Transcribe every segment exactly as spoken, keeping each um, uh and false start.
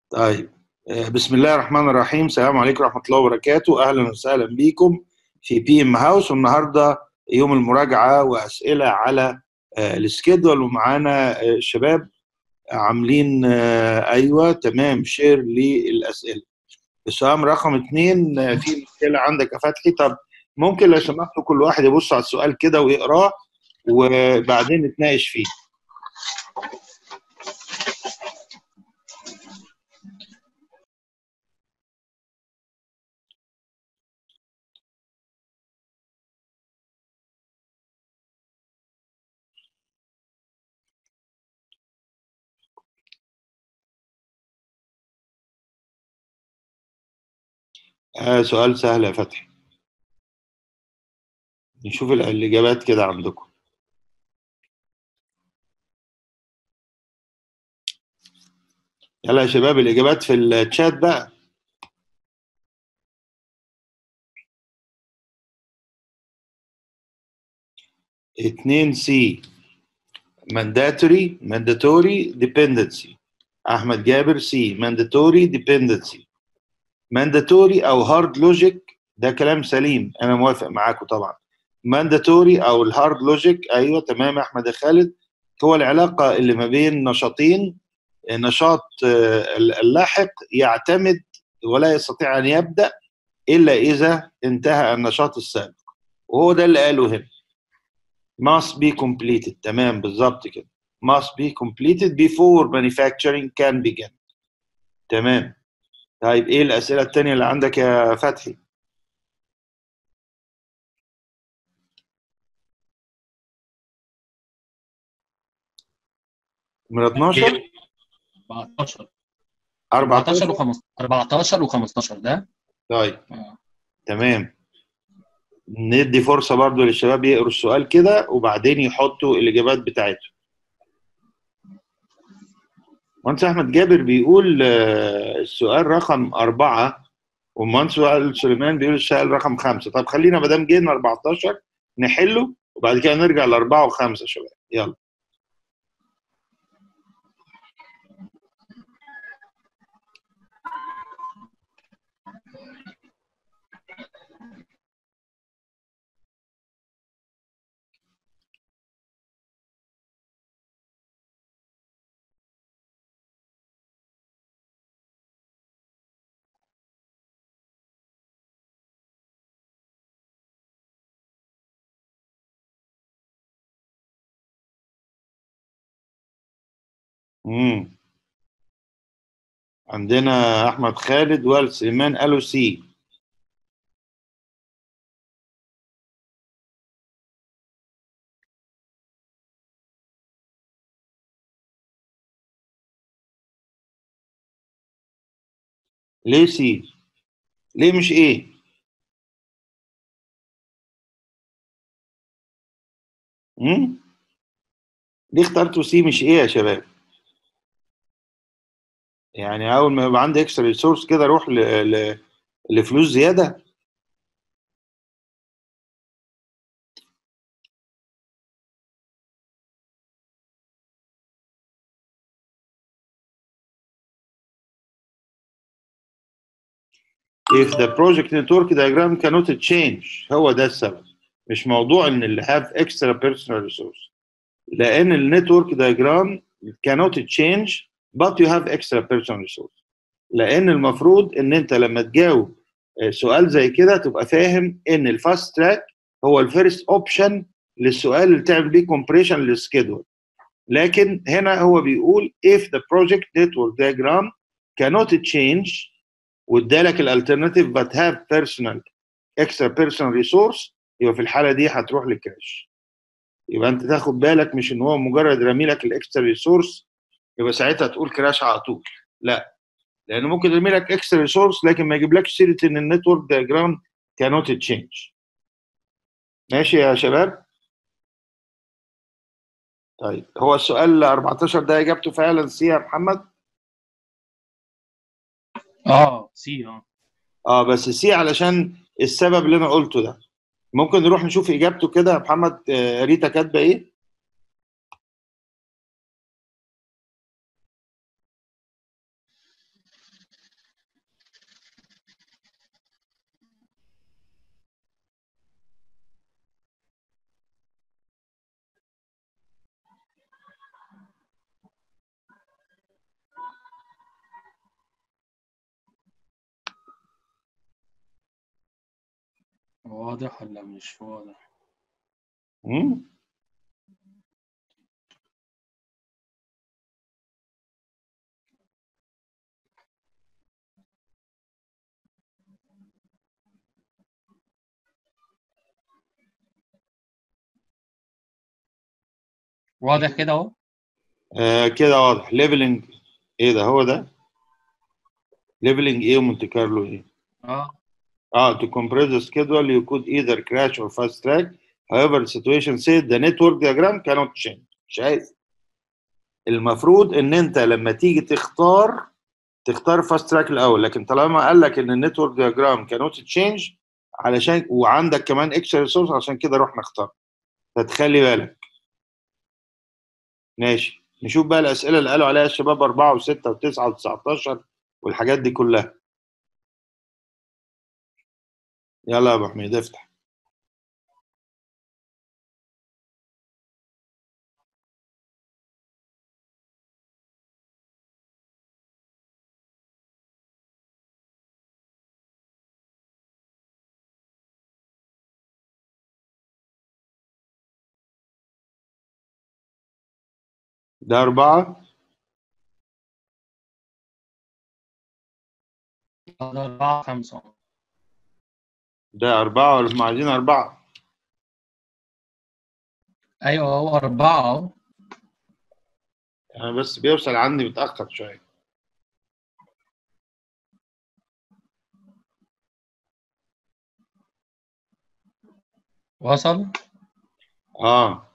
طيب، آه، بسم الله الرحمن الرحيم. السلام عليكم ورحمة الله وبركاته. أهلا وسهلا بكم في بي ام هاوس. والنهارده يوم المراجعة وأسئلة على آه، السكيدول، ومعانا آه، شباب عاملين آه، أيوه تمام شير للأسئلة. السؤال رقم اتنين، آه، في مشكلة عندك يا فتحي؟ طب ممكن لو سمحتوا كل واحد يبص على السؤال كده ويقراه وبعدين نتناقش فيه. آه سؤال سهل يا فتحي، نشوف الإجابات كده عندكم. يلا يا شباب الإجابات في الشات بقى. اتنين سي mandatory mandatory dependency. أحمد جابر سي mandatory dependency. mandatory أو hard logic ده كلام سليم، أنا موافق معاكم طبعا. mandatory أو الهارد لوجيك، أيوه تمام يا أحمد خالد. هو العلاقة اللي ما بين نشاطين، نشاط آه، اللاحق يعتمد ولا يستطيع أن يبدأ إلا إذا انتهى النشاط السابق، وهو ده اللي قاله هنا. must be completed، تمام بالظبط كده. must be completed before manufacturing can begin. تمام. طيب ايه الأسئلة التانية اللي عندك يا فتحي؟ من اتناشر أربعتاشر أربعتاشر و15 أربعتاشر و15 ده. طيب آه. تمام. ندي فرصة برضو للشباب يقروا السؤال كده وبعدين يحطوا الإجابات بتاعتهم. مهندس أحمد جابر بيقول آه، السؤال رقم أربعة، ومهندس وائل سليمان بيقول السؤال رقم خمسة. طب خلينا ما دام جينا أربعتاشر نحله وبعد كده نرجع لأربعة وخمسة يا شباب، يلا. امم عندنا احمد خالد وائل سليمان قالوا سي. ليه سي؟ ليه مش ايه؟ امم ليه اخترتوا سي مش ايه يا شباب؟ يعني اول ما يبقى عندي اكسترا ريسورس كده اروح ل... ل... لفلوس زياده. if the project network diagram cannot change، هو ده السبب، مش موضوع ان اللي have extra personal resource، لان النتورك diagram cannot change but you have extra personal resource. لان المفروض ان انت لما تجاوب سؤال زي كده تبقى فاهم ان الفاست تراك هو الفيرست اوبشن للسؤال اللي تعمل بيه كومبريشن للسكيدول. لكن هنا هو بيقول if the project network diagram cannot change وادالك الالترناتيف but have personal extra personal resource، يبقى في الحاله دي هتروح للكراش. يبقى انت تاخد بالك، مش ان هو مجرد رامي لك الاكسترا ريسورس يبقى ساعتها تقول كراش على طول، لا، لانه ممكن يرمي لك اكسترا ريسورس لكن ما يجيبلكش سيره ان النتورك دايجرام كانوت تشينج. ماشي يا شباب؟ طيب هو السؤال أربعتاشر ده اجابته فعلا سي يا محمد؟ اه سي اه اه بس سي علشان السبب اللي انا قلته ده. ممكن نروح نشوف اجابته كده يا محمد. آه ريتا كاتبه ايه؟ واضح ولا مش واضح؟ مم؟ واضح كده اهو. آه كده واضح. ليفلنج ايه ده؟ هو ده ليفلنج ايه ومونتي كارلو ايه؟ اه اه to compress the schedule you could either crash or fast track. However the situation said the network diagram cannot change. شايف؟ المفروض ان انت لما تيجي تختار تختار فاست تراك الاول، لكن طالما قال لك ان النتورك دياجرام كانوت تشينج علشان وعندك كمان اكسترا ريسورس، عشان كده رحنا اختار. فتخلي بالك. ماشي، نشوف بقى الاسئله اللي قالوا عليها الشباب أربعة و6 و9 و19 والحاجات دي كلها. يلا يا ابو حميد افتح. ده أربعة. ده أربعة خمسة. ده أربعة ولا هم عايزين أربعة؟ أيوه هو أربعة أهو. أنا بس بيوصل عندي متأخر شوية. وصل. آه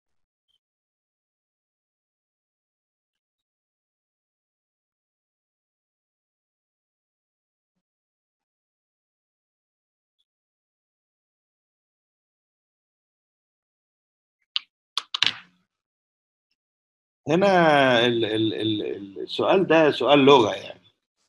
هنا ال ال ال السؤال ده سؤال لغة يعني.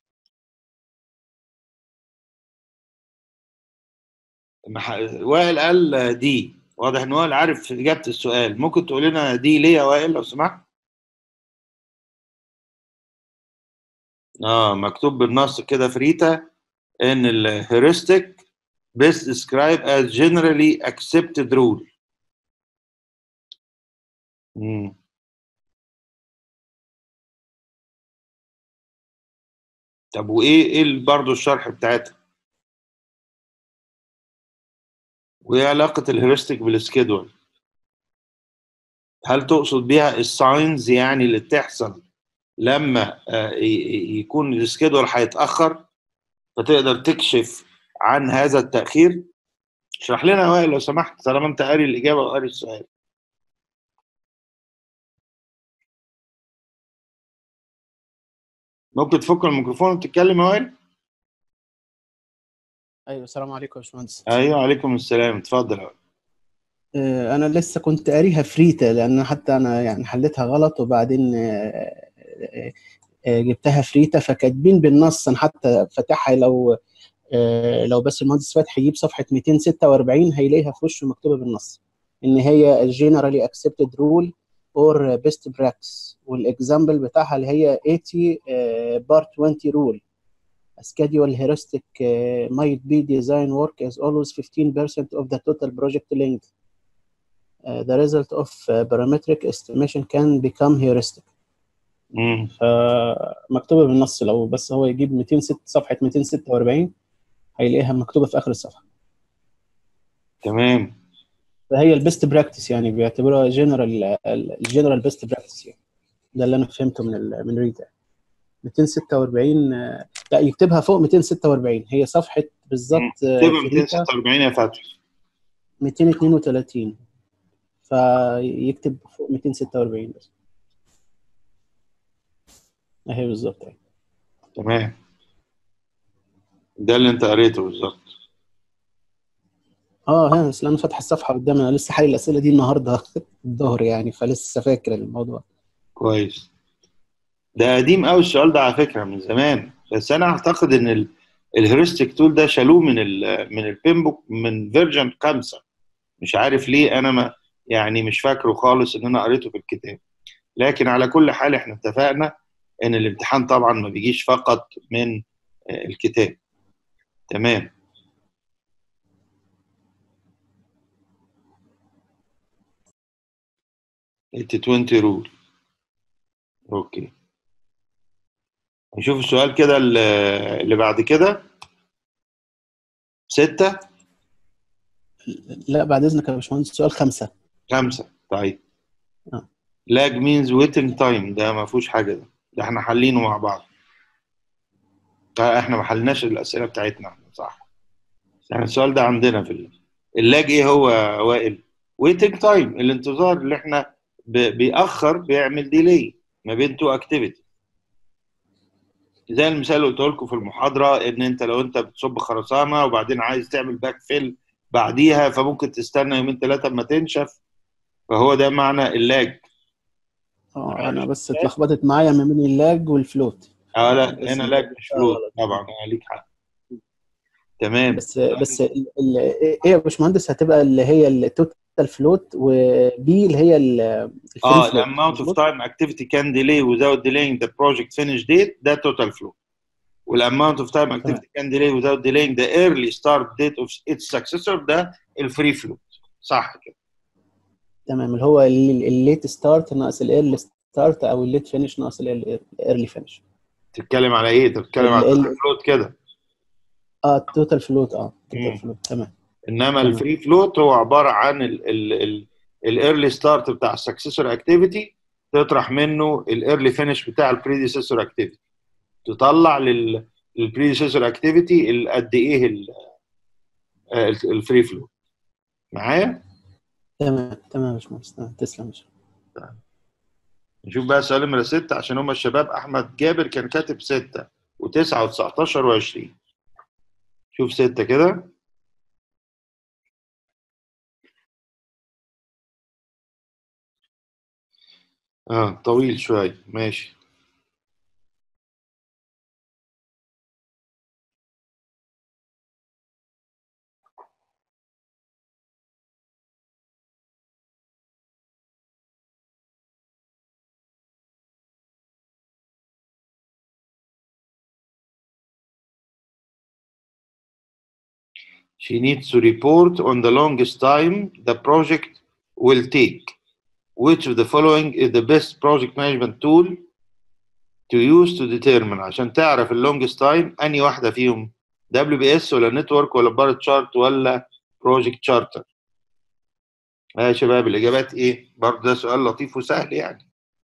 مح- وائل قال دي، واضح ان وائل عارف إجابة السؤال. ممكن تقول لنا دي ليه يا وائل لو سمحت؟ اه مكتوب بالنص كده في ريتا ان الهيورستيك best described as generally accepted rule. مم. طب وايه ايه برضه الشرح بتاعتها؟ وايه علاقة الهيورستيك بالسكيدول؟ هل تقصد بيها الساينز يعني اللي بتحصل لما آه، ي- ي- يكون السكيدول هيتأخر فتقدر تكشف عن هذا التأخير؟ اشرح لنا يا وائل لو سمحت، طالما انت قاري الإجابة وقاري السؤال. ممكن تفك الميكروفون وتتكلم يا وائل؟ ايوه السلام عليكم يا باشمهندس. ايوه عليكم السلام، اتفضل يا وائل. آه، انا لسه كنت قاريها فريتا، لان حتى انا يعني حليتها غلط وبعدين آه، آه، آه، جبتها فريتا، فكاتبين بالنص. انا حتى فاتحها، لو آه، لو بس المهندس فاتح يجيب صفحه مئتين وستة وأربعين هيلاقيها في وشه مكتوبه بالنص ان هي الجنرالي اكسبتد رول اور بيست براكتس، والاكزامبل بتاعها اللي هي ثمانين بارت عشرين رول. A schedule heuristic uh, might be design work as always fifteen percent of the total project length. Uh, the result of uh, parametric estimation can become heuristic. امم فمكتوبة بالنص، لو بس هو يجيب مئتين وستة صفحة مئتين وستة وأربعين هيلاقيها مكتوبة في آخر الصفحة. تمام. فهي البيست براكتس، يعني بيعتبروها جنرال الجنرال بيست براكتس يعني. ده اللي أنا فهمته من ال من ريتا. مئتين وستة وأربعين آه، لا يكتبها فوق مئتين وستة وأربعين، هي صفحة مم. بالظبط آه، تبقى في ريتا مئتين وستة وأربعين يا فتحي. مئتين واثنين وثلاثين، فيكتب فوق مئتين وستة وأربعين بس. اهي بالظبط اهي. تمام، ده اللي انت قريته بالظبط. اه ها، اصل انا فاتح الصفحه قدامي، انا لسه حل الاسئله دي النهارده الظهر يعني، فلسه فاكر الموضوع. كويس. ده قديم قوي السؤال ده على فكرة، من زمان، بس انا اعتقد ان ال- الهيورستيك تول ده شالوه من ال من البيمبوك من فيرجن خمسة. مش عارف ليه، انا ما يعني مش فاكره خالص ان انا قريته في الكتاب. لكن على كل حال احنا اتفقنا ان الامتحان طبعا ما بيجيش فقط من آه، الكتاب. تمام. ثمانين عشرين رول. اوكي، نشوف السؤال كده اللي اللي بعد كده. ستة. لا بعد اذنك يا باشمهندس، سؤال خمسة. خمسة طيب. آه. lag means waiting time، ده ما فيهوش حاجة، ده ده احنا حالينه مع بعض. احنا ما حلناش الأسئلة بتاعتنا احنا، صح؟ يعني السؤال ده عندنا في ال- اللاج ايه هو وائل؟ waiting time، الانتظار اللي احنا ب... بيأخر، بيعمل ديلي ما بين تو اكتيفيتي. زي المثال اللي قلت لكم في المحاضرة، ان انت لو انت بتصب خرسانة وبعدين عايز تعمل باك فيل بعديها، فممكن تستنى يومين ثلاثة اما تنشف، فهو ده معنى اللاج. اه انا بس اتلخبطت معايا ما بين اللاج والفلوت. اه لا، بس هنا انت لاج مش جبتها فلوت غلط. طبعا، آه ليك حق. تمام. بس بس ال- ال- ايه يا باشمهندس، هتبقى اللي هي التوتال فلوت، وبي اللي هي الفري اه the فلوت، amount of مظبوط؟ time activity can delay without delaying the project finish date، ده total flow. والamount of time تمام activity can delay without delaying the early start date of its successor، ده الفري فلو. صح كده. تمام، اللي هو الليت ستارت ناقص الايرلي ستارت، او الليت فينش ناقص الايرلي فينش. تتكلم على ايه؟ تتكلم على total float كده. اه التوتال فلوت، اه التوتال مم. فلوت، تمام. انما تمام الفري فلوت هو عباره عن الايرلي ستارت بتاع السكسسور اكتيفيتي، تطرح منه الايرلي فينش بتاع البريديسيسور اكتيفيتي، تطلع للبريديسيسور اكتيفيتي قد ايه الفري فلوت. معايا؟ تمام تمام يا باشمهندس، تمام، تسلم يا باشمهندس. نشوف بقى سؤال نمرة ستة، عشان هم الشباب. أحمد جابر كان كاتب ستة وتسعة وتسعتاشر وعشرين. شوف ستة كده. اه طويل شوية، ماشي. She needs to report on the longest time the project will take. Which of the following is the best project management tool to use to determine؟ عشان تعرف ال longest time أنهي واحدة فيهم، دبليو بي إس ولا نتورك ولا بار تشارت ولا بروجكت شارتر؟ يا شباب الإجابات إيه؟ برضه ده سؤال لطيف وسهل يعني.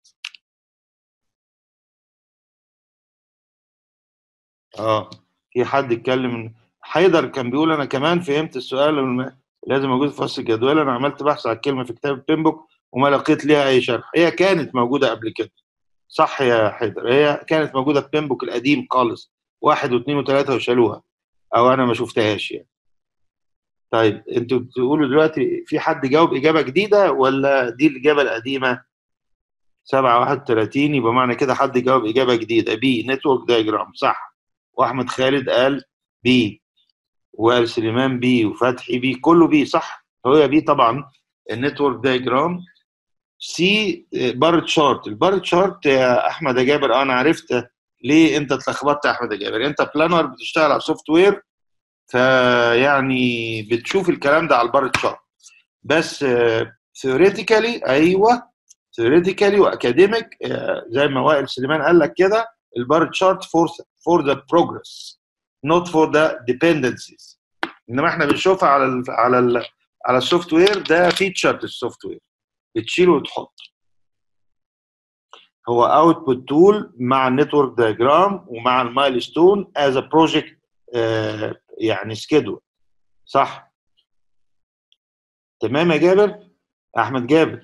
اه في حد اتكلم، حيدر كان بيقول انا كمان فهمت السؤال الم- لازم موجود في فصل الجدول. انا عملت بحث على الكلمه في كتاب بيمبوك وما لقيت ليها اي شرح. هي كانت موجوده قبل كده، صح يا حيدر، هي كانت موجوده في بيمبوك القديم خالص، واحد واثنين وثلاثه وشالوها، او انا ما شفتهاش يعني. طيب انتوا بتقولوا دلوقتي في حد جاوب اجابه جديده ولا دي الاجابه القديمه؟ سبعة واحد وثلاثين، يبقى معنى كده حد جاوب اجابه جديده، بي نتورك دايجرام، صح. واحمد خالد قال بي، وقال سليمان بي، وفتحي بي، كله بي، صح. هو بي طبعا النتورك دايجرام. سي بار تشارت. البار تشارت يا احمد يا جابر، انا عرفت ليه انت اتلخبطت يا احمد يا جابر. انت بلانر بتشتغل على سوفت وير، فيعني بتشوف الكلام ده على البار تشارت بس. ثيوريتيكالي ايوه، ثيوريتيكالي واكاديميك زي ما وائل سليمان قال لك كده، البار تشارت فور فور ذا بروجرس نوت فور ذا ديبندنسيز. انما احنا بنشوفها على ال على ال على السوفت وير، ده فيتشر السوفت وير بتشيله وتحط. هو اوتبوت تول مع النتورك دايجرام ومع المايلستون از ا بروجكت، يعني سكيدول، صح. تمام يا جابر، احمد جابر.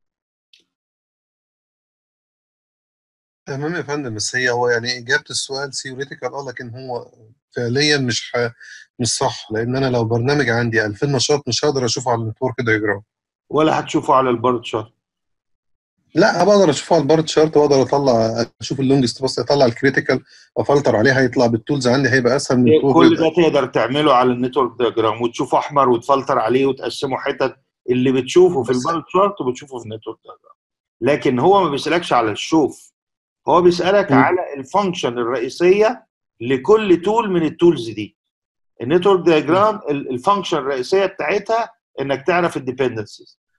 تمام يا فندم، بس هي هو يعني إجابة السؤال ثيوريتيكال اه، لكن هو فعليا مش ح... مش صح، لأن أنا لو برنامج عندي ألفين نشاط مش هقدر أشوفه على النتورك دايجرام. ولا هتشوفه على البار تشارت؟ لا بقدر أشوفه على البار تشارت، وأقدر أطلع أشوف اللونجست، بس أطلع الكريتيكال أفلتر عليه، هيطلع بالتولز عندي هيبقى أسهل من التول كل ريدر. ده تقدر تعمله على النتورك دايجرام، وتشوفه احمر وتفلتر عليه وتقسمه حتت، اللي بتشوفه في بس البار تشارت وبتشوفه في النتورك دايجرام. لكن هو ما بيسالكش على الشوف، هو بيسالك م. على الفانكشن الرئيسيه لكل تول من التولز دي. النتورك م. دايجرام الفانكشن الرئيسيه بتاعتها انك تعرف الديبندنسيز،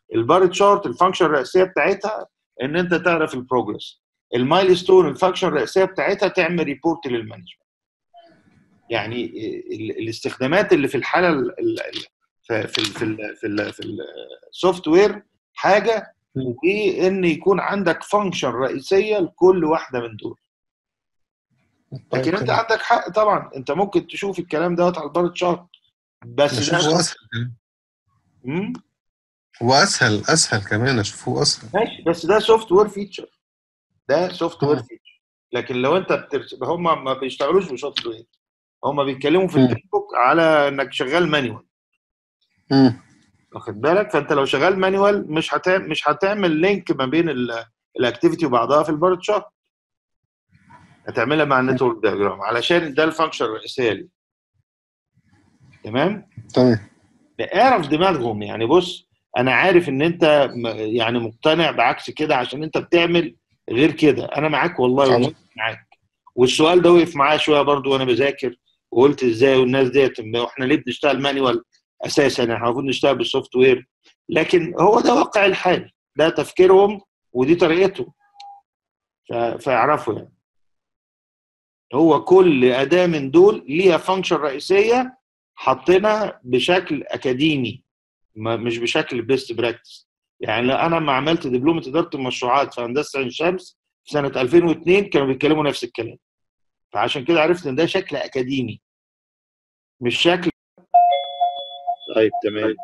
البار تشارت الفانكشن الرئيسيه بتاعتها ان انت تعرف البروجرس. المايل ستون الفانكشن الرئيسيه بتاعتها تعمل ريبورت للمانجمنت. يعني ال- الاستخدامات اللي في الحاله ال- ال- في في في ال- في ال- في السوفت وير حاجه، وان يكون عندك فانكشن رئيسيه لكل واحده من دول. طيب لكن انت تمام. عندك حق طبعا، انت ممكن تشوف الكلام دوت على البار تشارت، بس ده اشوفه اسهل كمان. مم؟ هو اسهل اسهل كمان، اشوفه اسهل. ماشي، بس ده سوفت وير فيتشر، ده سوفت وير مم. فيتشر. لكن لو انت بترس... هم ما بيشتغلوش بسوفت وير، هم بيتكلموا في مم. البي بوك على انك شغال مانيوال، مم. واخد بالك؟ فانت لو شغال مانيوال مش هتعمل مش هتعمل لينك ما بين الاكتيفيتي وبعضها في البار تشارت، هتعملها مع النتورك دايجرام علشان ده الفانكشن الرئيسيه ليه. تمام؟ تمام. اعرف دماغهم. يعني بص، انا عارف ان انت م- يعني مقتنع بعكس كده عشان انت بتعمل غير كده، انا معاك والله طبعا. وموافق معاك. والسؤال ده وقف معايا شويه برضو وانا بذاكر، وقلت ازاي والناس ديت احنا ليه بنشتغل مانيوال اساسا؟ احنا المفروض نشتغل بالسوفت وير. لكن هو ده واقع الحال، ده تفكيرهم ودي طريقتهم. ف- فاعرفوا يعني هو كل اداه من دول ليها فانكشن رئيسيه حاطينها بشكل اكاديمي، ما مش بشكل بيست براكتس. يعني لا، انا لما عملت دبلومه اداره المشروعات في هندسه عين شمس في سنه ألفين واثنين كانوا بيتكلموا نفس الكلام، فعشان كده عرفت ان ده شكل اكاديمي مش شكل. طيب تمام،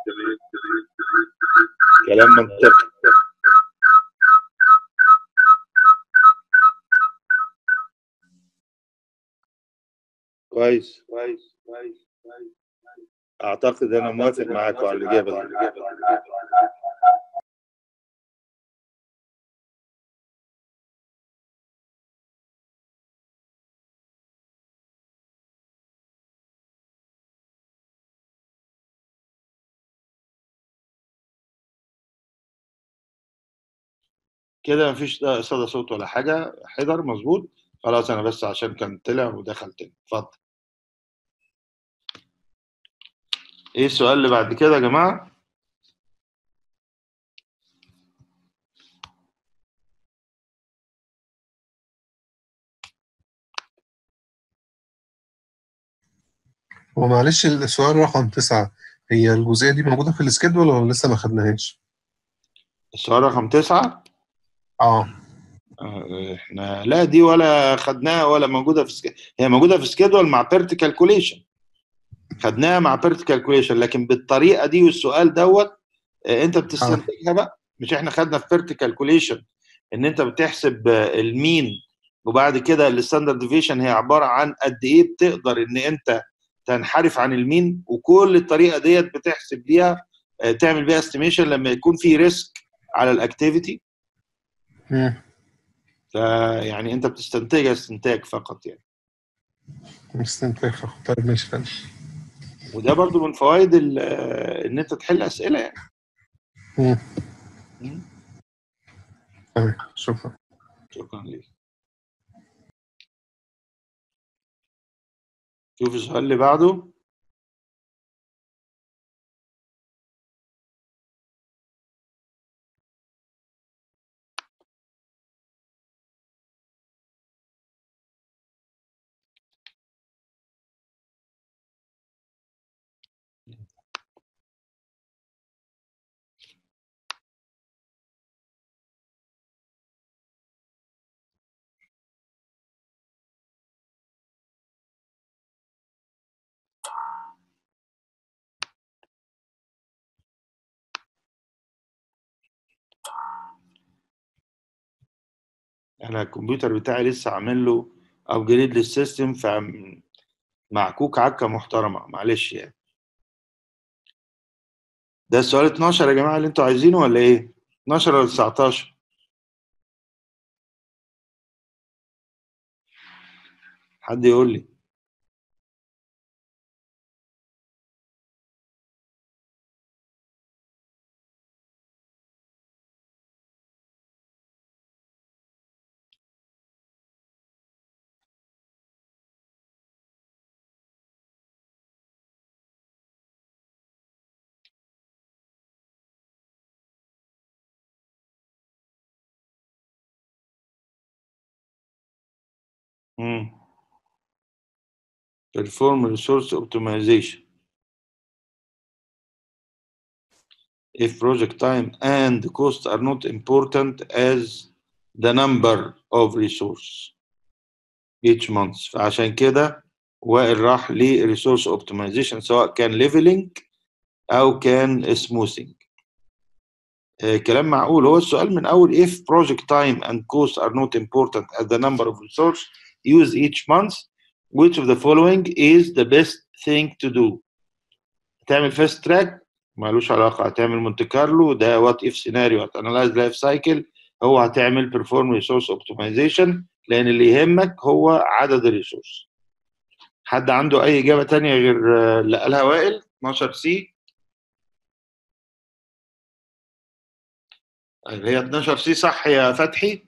كلام منطقي. كويس كويس كويس كويس. اعتقد انا موافق معاك على الاجابه دي. كده مفيش صدى صوت ولا حاجه، حضر مظبوط. خلاص انا بس عشان كان طلع ودخل تاني. اتفضل. ايه السؤال اللي بعد كده يا جماعه؟ هو معلش السؤال رقم تسعة، هي الجزئية دي موجودة في السكيدول ولا لسه ما خدناهاش؟ السؤال رقم تسعة. اه. آه، احنا لا دي ولا خدناها ولا موجوده في سك... هي موجوده في سكيدول مع بيرت كالكوليشن، خدناها مع بيرت كالكوليشن، لكن بالطريقه دي والسؤال دوت آه، انت اه. بتستنتجها بقى. مش احنا خدنا في بيرت كالكوليشن ان انت بتحسب آه، المين، وبعد كده الستاندرد ديفيشن هي عباره عن قد ايه بتقدر ان انت تنحرف عن المين، وكل الطريقه ديت بتحسب بيها آه، تعمل بيها استيميشن لما يكون في ريسك على الاكتيفيتي. مم. فيعني انت بتستنتجها استنتاج فقط يعني. مستنتج فقط. طيب ماشي فندم. وده برضو من فوائد ال- ان انت تحل اسئله يعني. مم. مم. تمام، شكرا. شكرا ليك. شوف السؤال اللي بعده. انا الكمبيوتر بتاعي لسه عامل له ابجريد للسيستم، فمعكوك عكه محترمه، معلش يعني. ده السؤال اتناشر يا جماعه اللي انتوا عايزينه ولا ايه؟ اتناشر ولا تسعتاشر؟ حد يقول لي. امم perform resource optimization if project time and cost are not important as the number of resource each month. فعشان كده وائل راح ل resource optimization سواء كان leveling أو كان smoothing. آه كلام معقول. هو السؤال من أول if project time and cost are not important as the number of resource used each month which of the following is the best thing to do. تعمل fast track مالوش علاقة. هتعمل مونte كارلو ده what if scenario هتanalyze life cycle. هو هتعمل perform resource optimization لأن اللي يهمك هو عدد الريسورس. حد عنده أي إجابة تانية غير اللي قالها وائل؟ اتناشر سي. هي اتناشر سي صح يا فتحي؟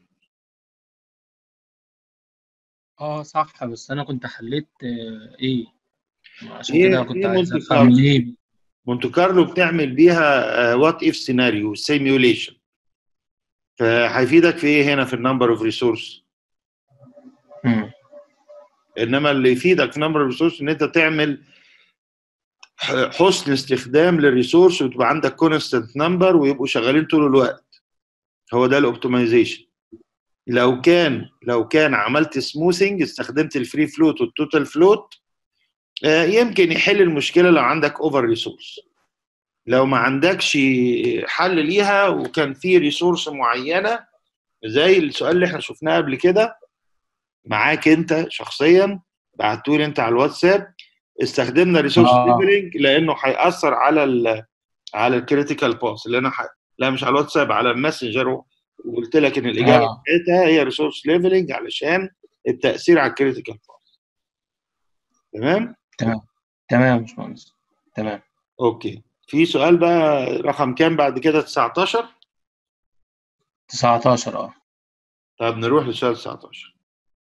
اه صح، بس انا كنت حليت آه، ايه عشان ايه كده كنت ايه عايز مونte افهم كارلو؟ ليه. مونte كارلو بتعمل بيها وات اف سيناريو سيميوليشن. فهيفيدك في ايه هنا في النمبر اوف ريسورس؟ مم. انما اللي يفيدك في نمبر اوف ريسورس ان انت تعمل حسن استخدام للريسورس وتبقى عندك كونستنت نمبر ويبقوا شغالين طول الوقت. هو ده الاوبتمايزيشن. لو كان لو كان عملت سموثنج استخدمت الفري فلوت والتوتال فلوت يمكن يحل المشكله لو عندك اوفر ريسورس. لو ما عندكش حل ليها وكان في ريسورس معينه زي السؤال اللي احنا شفناه قبل كده معاك انت شخصيا بعتولي انت على الواتساب استخدمنا ريسورس اه ليفلنج لانه هيأثر على ال على الكريتيكال باس اللي انا ح... لا مش على الواتساب على الماسنجر وقلت لك ان الاجابه اه بتاعتها هي ريسورس ليفلنج علشان التاثير على الكريتيكال باس. تمام؟ تمام تمام يا باشمهندس تمام. اوكي. في سؤال بقى رقم كام بعد كده؟ تسعتاشر. تسعتاشر اه. طب نروح لسؤال تسعتاشر.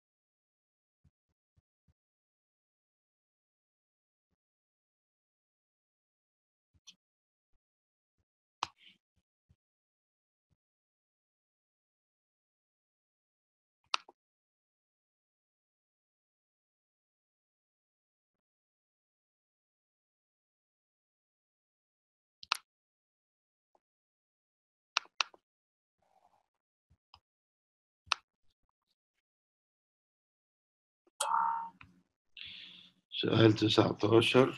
سؤال تسعتاشر.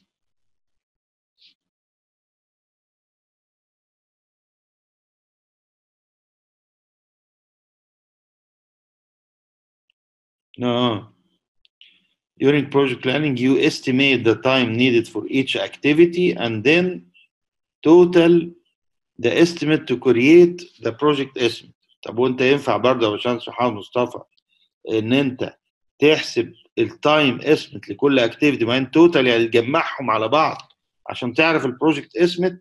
اه during project planning you estimate the time needed for each activity and then total the estimate to create the project estimate. طب وانت ينفع برضه يا باشمهندس محمد مصطفى ان انت تحسب التايم اسمت لكل اكتيفيتي وبعدين توتال يعني تجمعهم على بعض عشان تعرف البروجكت اسمت؟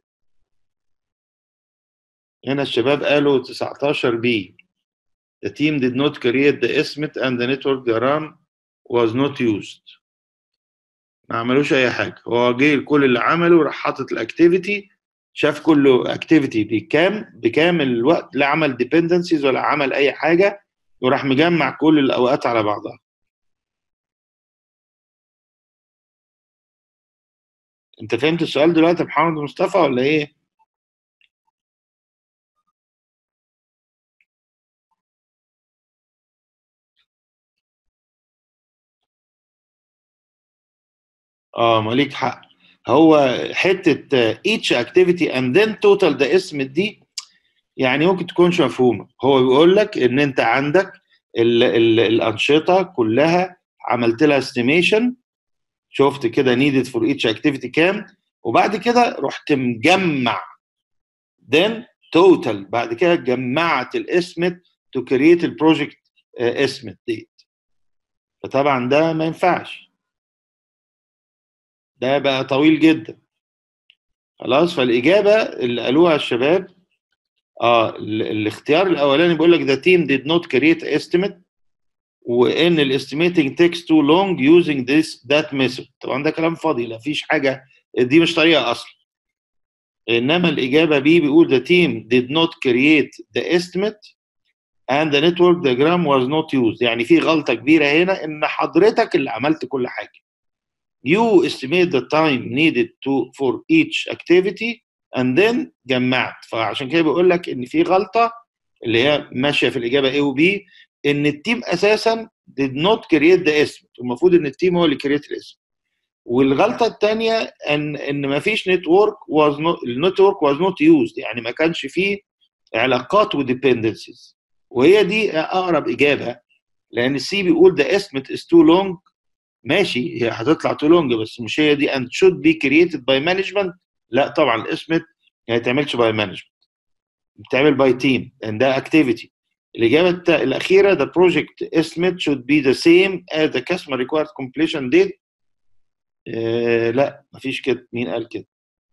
هنا الشباب قالوا تسعتاشر بي. The team did not create the estimate and the network diagram was not used. ما عملوش اي حاجه. هو جه كل اللي عمله راح حاطط الاكتيفيتي شاف كل اكتيفيتي بكام بكام الوقت لا عمل ديبندنسيز ولا عمل اي حاجه وراح مجمع كل الاوقات على بعضها. انت فهمت السؤال دلوقتي يا محمد مصطفى ولا ايه؟ اه مالك حق. هو حته each activity and then total ده اسم دي يعني ممكن تكونش مفهومه. هو بيقول لك ان انت عندك ال ال الانشطه كلها عملت لها استيميشن شفت كده needed for each activity كام وبعد كده رحت مجمع then total بعد كده جمعت الاسمت to create البروجكت اسمت دي. فطبعا ده ما ينفعش. ده بقى طويل جدا. خلاص. فالاجابه اللي قالوها الشباب اه الاختيار الاولاني بيقول لك the team did not create estimate وان الاستيميتنج takes too long using this that method. طبعا ده كلام فاضي لا فيش حاجه دي مش طريقه اصلا. انما الاجابه بي بيقول the team did not create the estimate and the network diagram was not used. يعني في غلطة كبيرة هنا إن حضرتك اللي عملت كل حاجة. You estimate the time needed to for each activity and then جمعت. فعشان كده بيقول لك إن في غلطة اللي هي ماشية في الإجابة A و B، إن التيم أساسا did not create the estimate. المفروض إن التيم هو اللي create الاسم. والغلطة الثانية إن إن ما فيش network was not النتورك was not used، يعني ما كانش فيه علاقات و dependencies. وهي دي أقرب إجابة، لأن السي بيقول the estimate is too long. ماشي، هي هتطلع too long بس مش هي دي and should be created by management. لا طبعا الاسمت ما يتعملش by management، بتعمل by team and ده activity. الإجابة الأخيرة the project estimate should be the same as the customer required completion date. آه لا مفيش كده، مين قال كده؟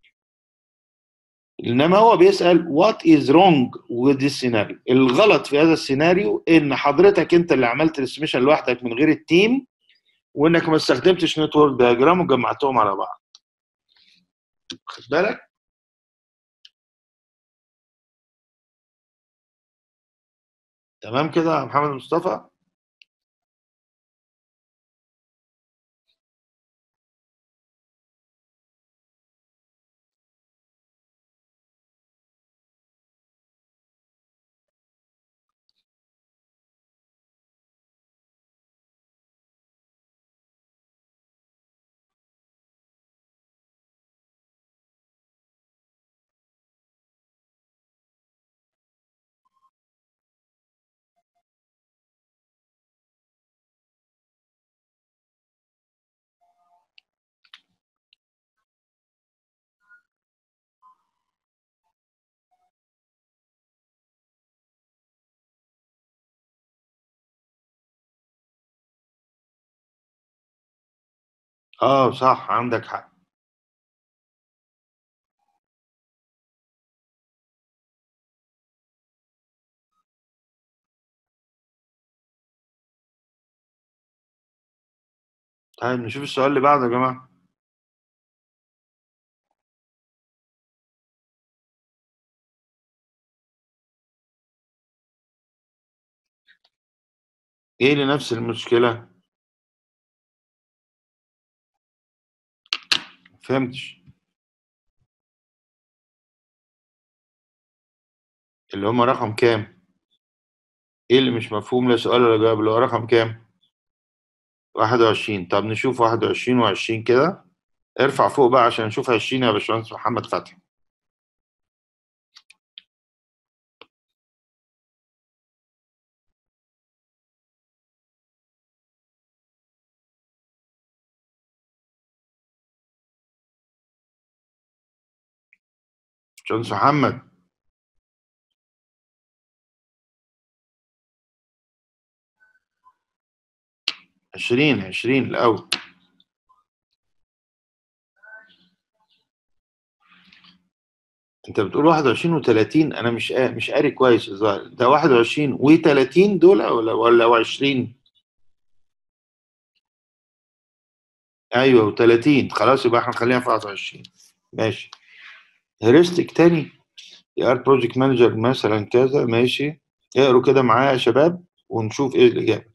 انما هو بيسال وات از رونج with this scenario. الغلط في هذا السيناريو ان حضرتك انت اللي عملت الاستيميشن لوحدك من غير التيم، وانك ما استخدمتش نتورك دايجرام وجمعتهم على بعض. خد بالك؟ تمام كده يا محمد مصطفى؟ اه صح، عندك حق. طيب نشوف السؤال اللي بعده يا جماعه. ايه اللي نفس المشكله؟ فهمتش. اللي هم رقم كام؟ ايه اللي مش مفهوم؟ لا سؤال ولا جواب. اللي هو رقم كام؟ واحد وعشرين. طب نشوف واحد وعشرين وعشرين كده. ارفع فوق بقى عشان نشوف عشرين يا باشمهندس محمد فتحي. باشمهندس محمد. عشرين عشرين الأول. أنت بتقول واحد وعشرين وتلاتين، أنا مش قا... مش قاري كويس الظاهر. ده واحد وعشرين وتلاتين دول ولا ولا عشرين؟ أيوه وتلاتين. خلاص يبقى إحنا خلينا في واحد وعشرين. ماشي. هيرستك تاني. يا ار بروجكت مانجر مثلا كذا. ماشي. اقروا كده معايا يا شباب ونشوف إيه الإجابة.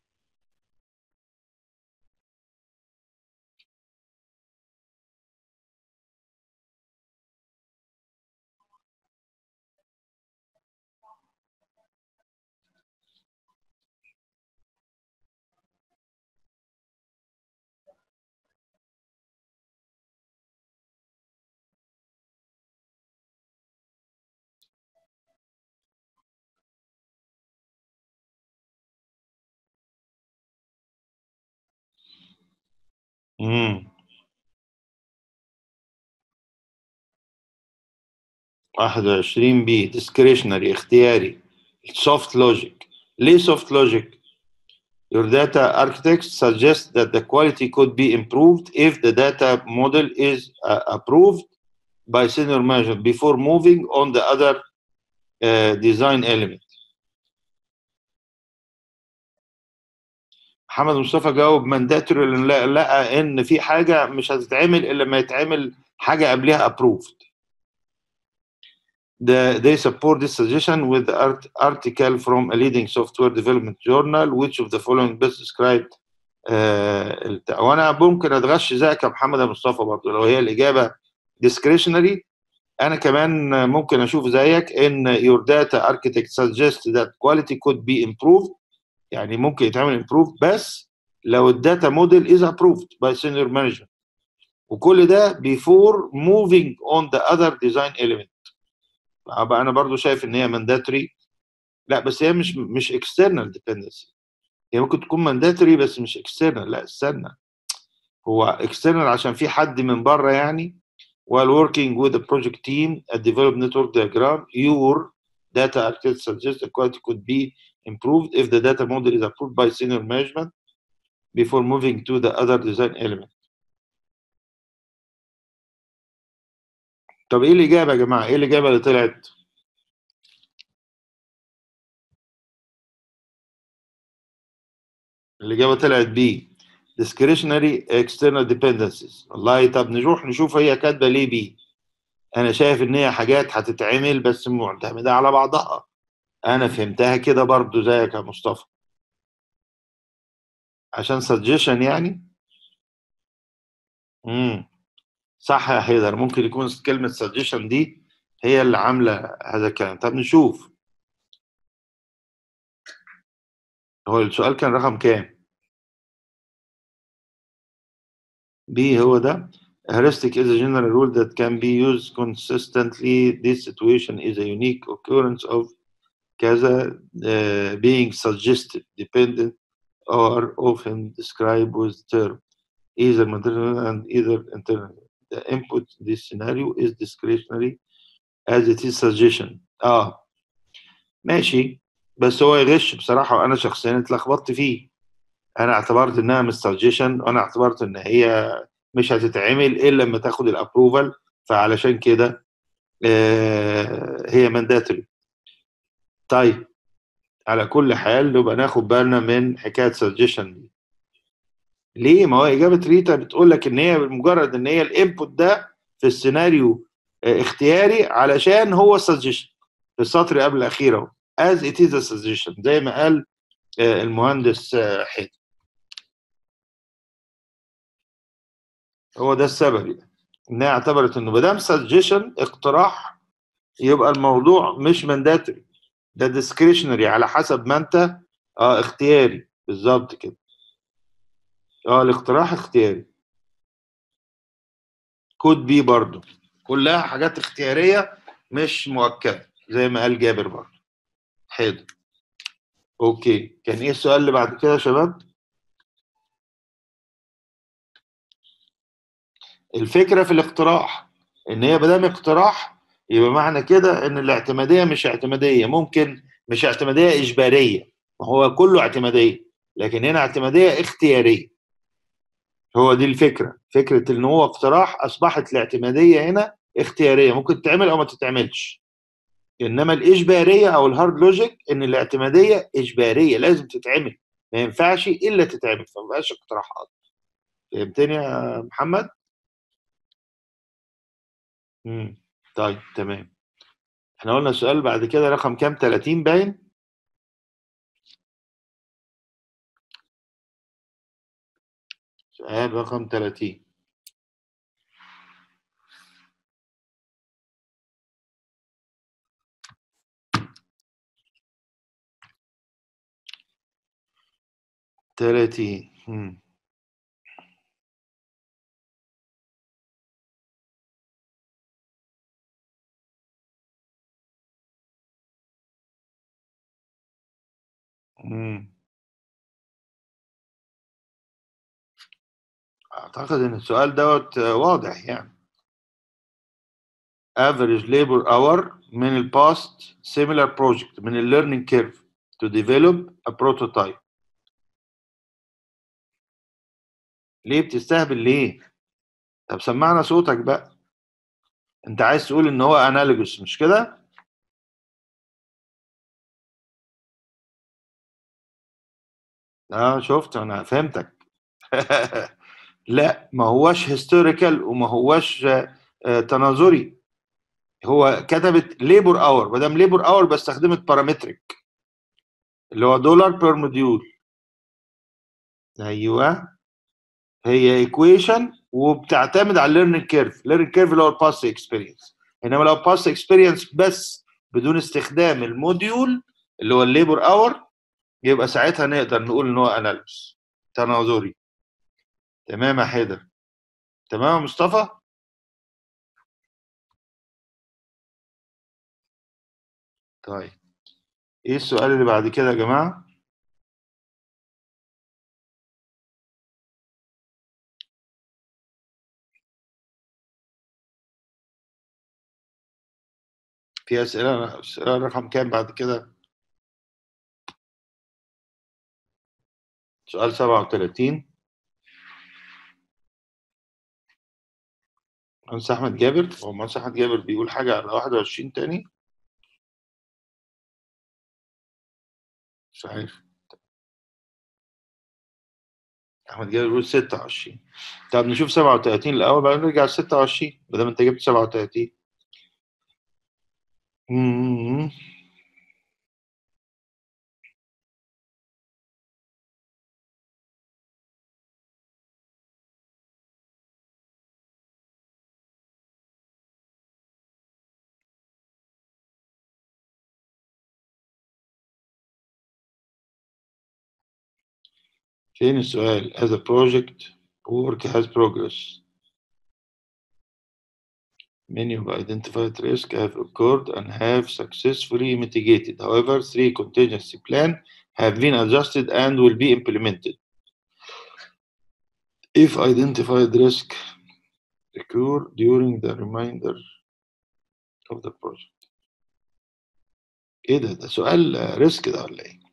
امم واحد وعشرين بي discretionary اختياري. soft logic. ليه soft logic؟ Your data architects suggest that the quality could be improved if the data model is uh, approved by senior management before moving on the other uh, design element. محمد مصطفى جاوب mandatory لأن لقى ان في حاجه مش هتتعمل الا لما يتعمل حاجه قبلها approved. The, they support this suggestion with the art, article from a leading software development journal. Which of the following best described uh, وانا ممكن اتغش زيك يا محمد يا مصطفى برضه لو هي الاجابه discretionary. انا كمان ممكن اشوف زيك ان your data architect suggests that quality could be improved. يعني ممكن يتعمل improve بس لو الداتا موديل is approved by senior management. وكل ده before moving on the other design element. ابقى انا برضو شايف ان هي mandatory. لا بس هي مش مش external dependency. هي ممكن تكون mandatory بس مش external. لا استنى، هو external عشان في حد من بره يعني. while working with the project team at develop network diagram your data architect suggests the quality could be improved if the data model is approved by senior management before moving to the other design element. طب ايه الاجابه يا جماعه؟ ايه الاجابه اللي طلعت؟ الاجابه طلعت بي discretionary external dependencies. والله طب نروح نشوف هي كاتبه ليه بي. انا شايف ان هي حاجات هتتعمل بس معتمده على بعضها. انا فهمتها كده برضو زيك يا مصطفى عشان suggestion يعني. امم صح يا حيدر، ممكن يكون كلمه suggestion دي هي اللي عامله هذا الكلام. طب نشوف هو السؤال كان رقم كام؟ بي هو ده. Heuristic is a general rule that can be used consistently. This situation is a unique occurrence of كذا uh, being suggested, dependent, or often described with term either maternal and either internal. The input in this scenario is discretionary as it is suggestion. اه ماشي، بس هو يغش بصراحة وأنا شخصيا اتلخبطت فيه. أنا اعتبرت إنها مش suggestion، وأنا اعتبرت إن هي مش هتتعمل الا لما تاخد الابروفال، فعلشان كده آه هي مانداتوري. طيب على كل حال نبقى ناخد بالنا من حكايه سجيشن دي. ليه؟ ما هو اجابه ريتا بتقول لك ان هي بمجرد ان هي الانبوت ده في السيناريو آه اختياري علشان هو سجيشن في السطر قبل الاخير اهو as it is a suggestion زي ما قال آه المهندس آه حيد. هو ده السبب يعني انها اعتبرت انه ما دام سجيشن اقتراح يبقى الموضوع مش مانداتوري، ده ديسكريشنري على حسب ما انت اه اختياري بالظبط كده. اه الاقتراح اختياري. كود بي برضو كلها حاجات اختياريه مش مؤكده زي ما قال جابر برضو. حلو اوكي، كان ايه السؤال اللي بعد كده يا شباب؟ الفكره في الاقتراح ان هي ما دام اقتراح يبقى معنى كده ان الاعتماديه مش اعتماديه، ممكن مش اعتماديه اجباريه، ما هو كله اعتماديه لكن هنا اعتماديه اختياريه. هو دي الفكره، فكره ان هو اقتراح اصبحت الاعتماديه هنا اختياريه، ممكن تتعمل او ما تتعملش. انما الاجباريه او الهارد لوجيك ان الاعتماديه اجباريه لازم تتعمل، ما ينفعش الا تتعمل، فما بقاش اقتراحات. فهمتني يا محمد؟ امم طيب تمام. احنا قلنا السؤال بعد كده رقم كام؟ ثلاثين باين. سؤال رقم ثلاثين. ثلاثين. امم امم اعتقد ان السؤال دوت واضح يعني. average labor hour من ال past similar project من ال learning curve to develop a prototype. ليه بتستهبل ليه؟ طب سمعنا صوتك بقى. انت عايز تقول ان هو analogous مش كده؟ اه شفت انا فهمتك. لا ما هوش historical وما هوش آه تناظري. هو كتبت ليبر اور، ما دام ليبر اور باستخدمت بارامتريك اللي هو دولار بير موديول. ايوه، هي ايكويشن وبتعتمد على الليرنينج كيرف، الليرنينج كيرف اللي هو الباست اكسبيرينس. انما لو باست اكسبيرينس بس بدون استخدام الموديول اللي هو الليبر اور، يبقى ساعتها نقدر نقول ان هو اناليسيس تناظري. تمام يا حيدر؟ تمام يا مصطفى؟ طيب ايه السؤال اللي بعد كده يا جماعه؟ في اسئله اسئله رقم كام بعد كده؟ سؤال سبعة وثلاثين. مهندس احمد جابر، هو مهندس احمد جابر بيقول حاجه على واحد وعشرين تاني؟ مش عارف. احمد جابر بيقول ستة وعشرين. طب نشوف سبعة وثلاثين الاول بعدين نرجع ل ستة وعشرين ما دام انت جبت سبعة وثلاثين. امم فين السؤال؟ as a project work has progress many of identified risks have occurred and have successfully mitigated. However, three contingency plan have been adjusted and will be implemented. If identified risk occur during the remainder of the project. ايه ده؟ ده سؤال ريسك ده ولا ايه؟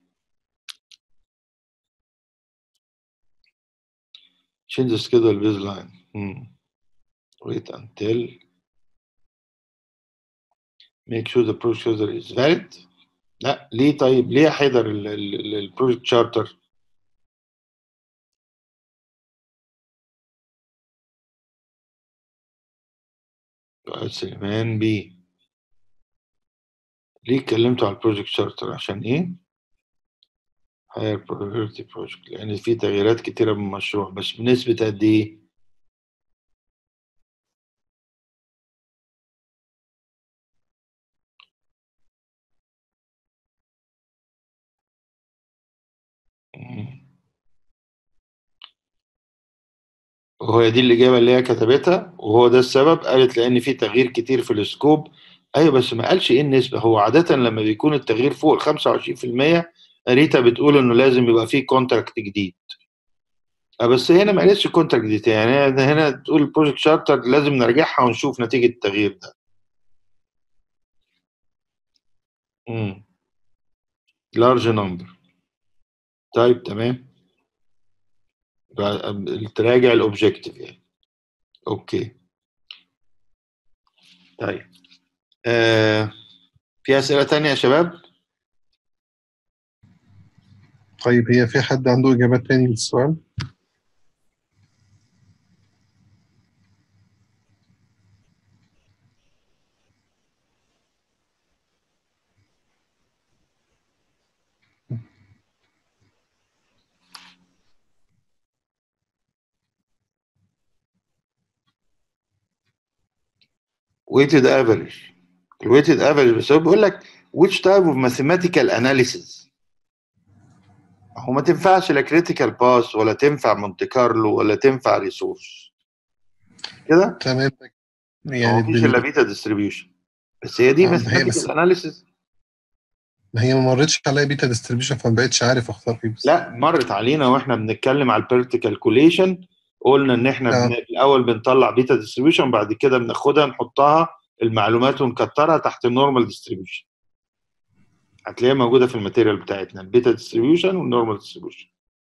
change the schedule baseline. Hmm. Wait until make sure the project schedule is valid. لا ليه؟ طيب ليه حيدر البروجكت شارتر؟ سليمان بي، ليه اتكلمتوا على البروجكت شارتر؟ عشان ايه؟ higher priority project، لان في تغييرات كتيره من المشروع، بس بنسبه قد ايه؟ وهو دي الإجابة اللي هي كتبتها، وهو ده السبب. قالت لأن في تغيير كتير في السكوب. أيوة بس ما قالش إيه النسبة. هو عادة لما بيكون التغيير فوق ال خمسة وعشرين في المية ريتا بتقول إنه لازم يبقى فيه كونتراكت جديد. أه بس هنا ما قالتش كونتراكت جديد، يعني هنا تقول البروجكت شارتر لازم نرجعها ونشوف نتيجة التغيير ده. امم لارج نمبر. طيب تمام، تراجع الأوبجيكتيف يعني. أوكي طيب. آه في أسئلة تانية يا شباب؟ طيب هي في حد عنده إجابات تاني للسؤال؟ weighted average. الويتد افريج بس هو بيقول لك which type of mathematical analysis. هو ما تنفعش لا كريتيكال باس ولا تنفع مونte كارلو ولا تنفع ريسورس كده. تمام. هو يعني مفيش الا بال... بيتا ديستريبيوشن، بس هي دي آه، ما هي ماثيماتيكال بس اناليسيس. ما هي ما مرتش عليا بيتا ديستريبيوشن فما بقتش عارف اختار فيه بس. لا مرت علينا واحنا بنتكلم على البيرت كالكوليشن، قلنا ان احنا اه بن... الاول بنطلع بيتا ديستريبيوشن، بعد كده بناخدها نحطها المعلومات ونكترها تحت النورمال ديستريبيوشن. هتلاقيها موجوده في الماتيريال بتاعتنا، البيتا ديستريبيوشن والنورمال ديستريبيوشن.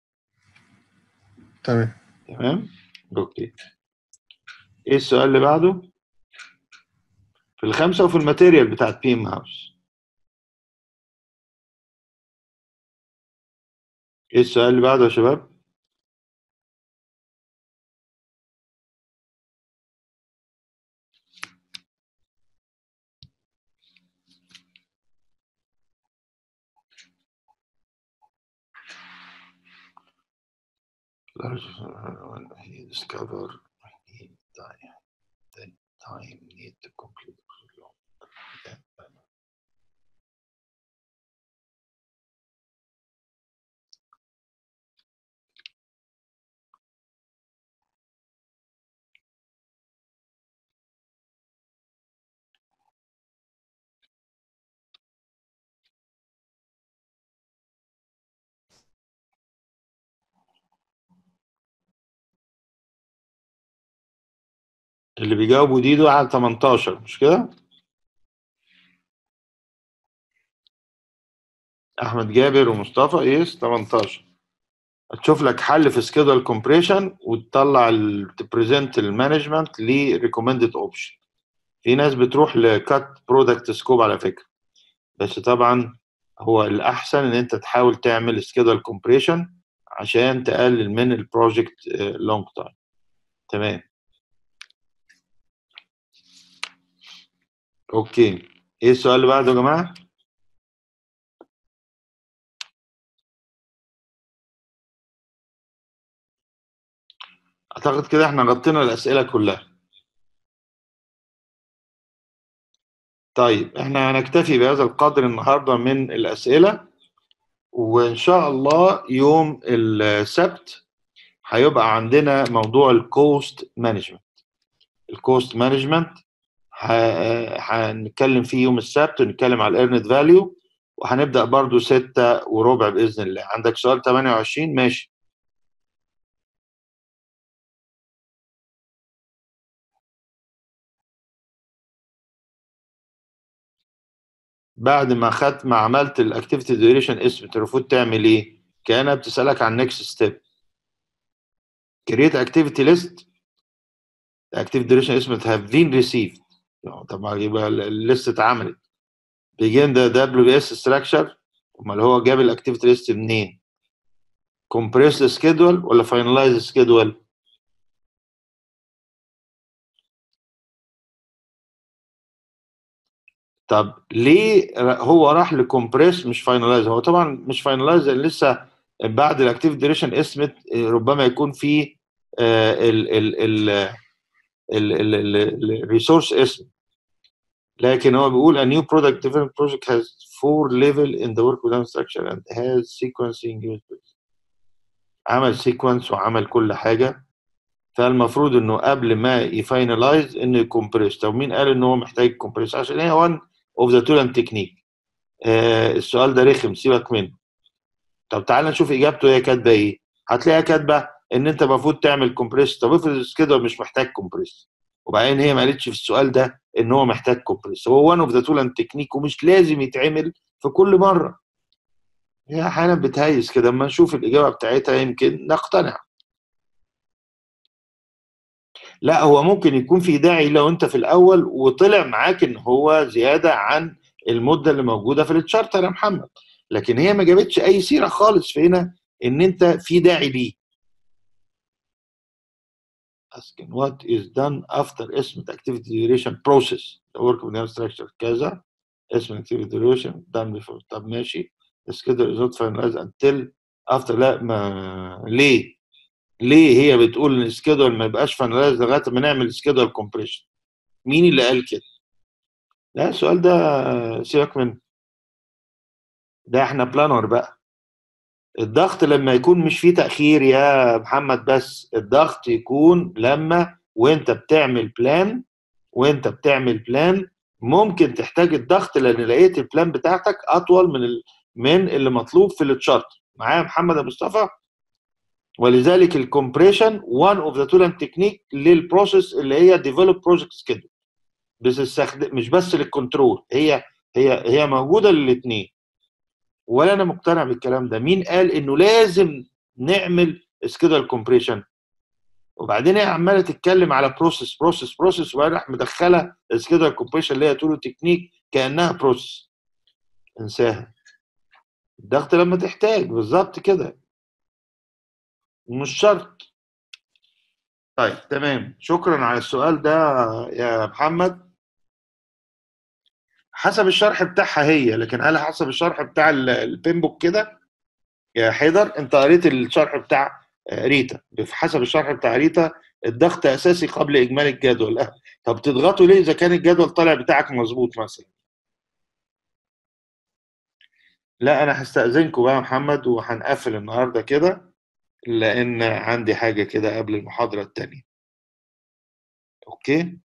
تمام. تمام اوكي. ايه السؤال اللي بعده؟ في الخمسه وفي الماتيريال بتاعت بي ام هاوس. ايه السؤال اللي بعده يا شباب؟ when he discover he time then time need to complete. اللي بيجاوبوا دي دول على تمنتاشر مش كده؟ احمد جابر ومصطفى يس تمنتاشر. هتشوف لك حل في سكيدول كومبريشن وتطلع تبريزنت المانجمنت لريكومندد اوبشن. في ناس بتروح لكات برودكت سكوب على فكره، بس طبعا هو الاحسن ان انت تحاول تعمل سكيدول كومبريشن عشان تقلل من البروجكت لونج تايم. تمام اوكي. ايه السؤال اللي بعده يا جماعه؟ اعتقد كده احنا غطينا الاسئله كلها. طيب احنا هنكتفي بهذا القدر النهارده من الاسئله، وان شاء الله يوم السبت هيبقى عندنا موضوع الكوست مانجمنت. الكوست مانجمنت هنتكلم فيه يوم السبت، ونتكلم على الايرند فاليو، وهنبدا برضو ستة وربع باذن الله. عندك سؤال تمانية وعشرين؟ ماشي. بعد ما خدت ما عملت الاكتيفيتي ديوريشن اسمت المفروض تعمل ايه؟ كانها بتسالك عن نيكست ستيب. كريت اكتيفيتي ليست. اكتيفيتي ديوريشن اسمت هاف بين ريسيفد. طبعا يبقى الليست اتعملت. بيجين ده دبليو بي اس ستراكشر. امال هو جاب الاكتيفيتي ليست منين؟ كومبريس سكيدول ولا فاينلايز سكيدول؟ طب ليه هو راح لكومبريس مش فاينلايز؟ هو طبعا مش فاينلايز لسه بعد الاكتيف ديوريشن اسمت ربما يكون في الريسورس اسم، لكن هو بيقول a new product development project has four level in the work without structure and has sequencing. عمل سيكونس وعمل كل حاجه، فالمفروض انه قبل ما يفاينلايز انه يكمبريس. طب مين قال ان هو محتاج كومبريس؟ عشان هي one of the tool and technique. آه السؤال ده رخم، سيبك منه. طب تعال نشوف اجابته هي كاتبه ايه. هتلاقيها كاتبه ان انت المفروض تعمل كومبريس. طب افرض كده مش محتاج كومبريس، وبعدين هي ما قالتش في السؤال ده ان هو محتاج كومبريس. هو وان اوف ذا تول اند تكنيك ومش لازم يتعمل في كل مره. هي احيانا بتهيس كده، اما نشوف الاجابه بتاعتها يمكن نقتنع. لا هو ممكن يكون في داعي لو انت في الاول وطلع معاك ان هو زياده عن المده اللي موجوده في التشارتر يا محمد، لكن هي ما جابتش اي سيره خالص في هنا ان انت في داعي ليه. asking what is done after estimate activity duration process the work of the structure كذا estimate activity duration done before. طب ماشي. the schedule is not finalized until after. لا ما ليه ليه هي بتقول ان السكيدول ما يبقاش فاينلايز لغايه ما نعمل سكيدول كومبريشن؟ مين اللي قال كده؟ لا السؤال ده سيبك منه، ده احنا بلانر بقى. الضغط لما يكون مش فيه تأخير يا محمد، بس الضغط يكون لما وانت بتعمل بلان وانت بتعمل بلان ممكن تحتاج الضغط لان لقيت البلان بتاعتك اطول من ال... من اللي مطلوب في التشارت. معايا محمد يا مصطفى؟ ولذلك الكومبريشن one of the tool and technique للبروسيس اللي هي develop project schedule. بتستخدم مش بس للكنترول، هي هي هي موجوده للاثنين. ولا انا مقتنع بالكلام ده. مين قال انه لازم نعمل سكيدول كومبريشن؟ وبعدين هي عماله تتكلم على بروسيس بروسيس بروسيس، وبعدين راح مدخله السكيدول كومبريشن اللي هي تولو تكنيك كانها بروسيس. انساها. الضغط لما تحتاج بالظبط كده، مش شرط. طيب تمام، شكرا على السؤال ده يا محمد. حسب الشرح بتاعها هي، لكن هل حسب الشرح بتاع البيمبوك كده يا حيدر؟ انت قريت الشرح بتاع ريتا بحسب الشرح بتاع ريتا الضغط اساسي قبل اجمالي الجدول. أه. طب تضغطوا ليه اذا كان الجدول طالع بتاعك مظبوط مثلا؟ لا انا هستأذنكم بقى يا محمد وهنقفل النهارده كده لان عندي حاجه كده قبل المحاضره التانيه. اوكي.